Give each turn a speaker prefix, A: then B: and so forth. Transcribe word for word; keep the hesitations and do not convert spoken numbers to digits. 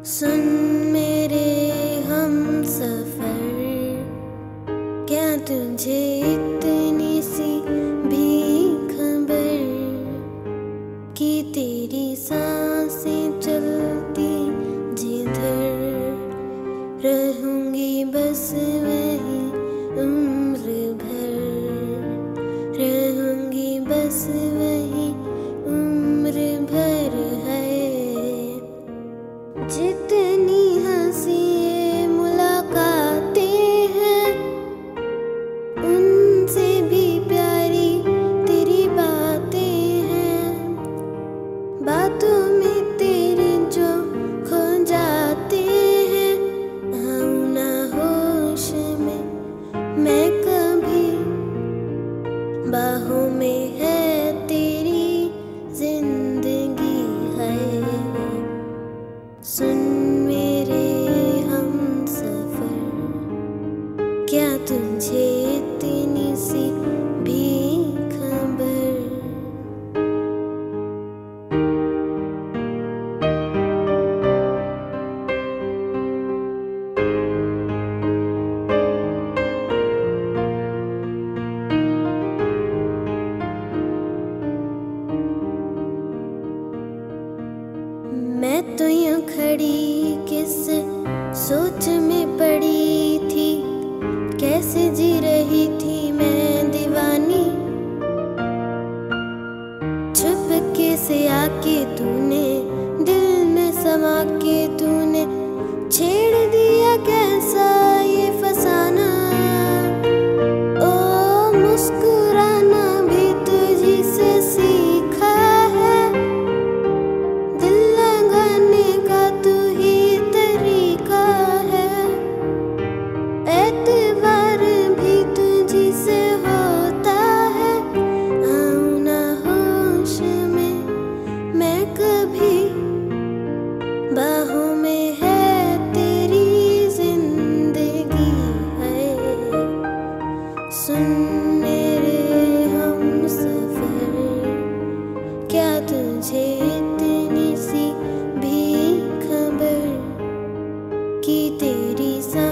A: सुन मेरे हमसफर, क्या तुझे इतनी सी भी खबर कि तेरी सांसें चलती जिधर रहूंगी बस वही उम्र भर, रहूंगी बस वही उम्र भर है। जितनी हंसी ये मुलाकातें हैं, उनसे भी प्यारी तेरी बातें हैं। बातों में तेरे जो खो जाते हैं, आऊं ना होश में मैं कभी, बाहों में है तेरी जिंदगी है। सुन मेरे हमसफर, क्या तुझे इतनी सी भी खबर। मैं तो यूं खड़ी किस सोच में पड़ी थी, कैसे जी रही थी मैं दीवानी। चुपके से आके तूने दिल में समा के तूने छेड़ दिया कैसा ये फसाना। ओ मुस्कुराना भी तुझी से सीखा है, दिल लगाने का तू ही तरीका है। एतबार भी तुझी से होता है, आऊं ना होश में मैं कभी, बाहों में है तेरी जिंदगी है। सुन मेरे हमसफर, क्या तुझे इतनी सी भी खबर कि तेरी